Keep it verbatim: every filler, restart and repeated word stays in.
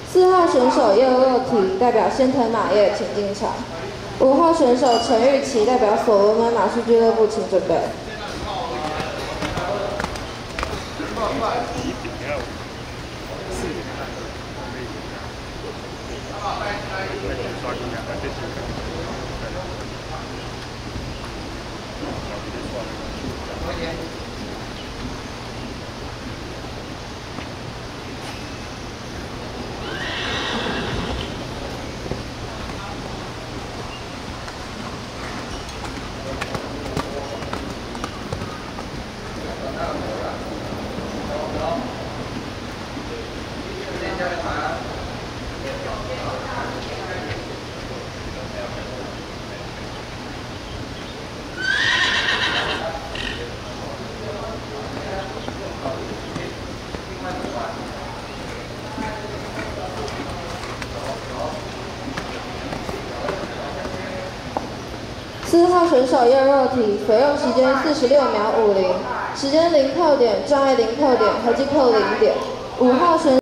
四号选手叶若缇代表仙藤马业请进场。五号选手陈玉琪代表所罗门马术俱乐部请准备。 四号选手叶若缇，所用时间四十六秒五零，时间零扣点，障碍零扣点，合计扣零点。五号选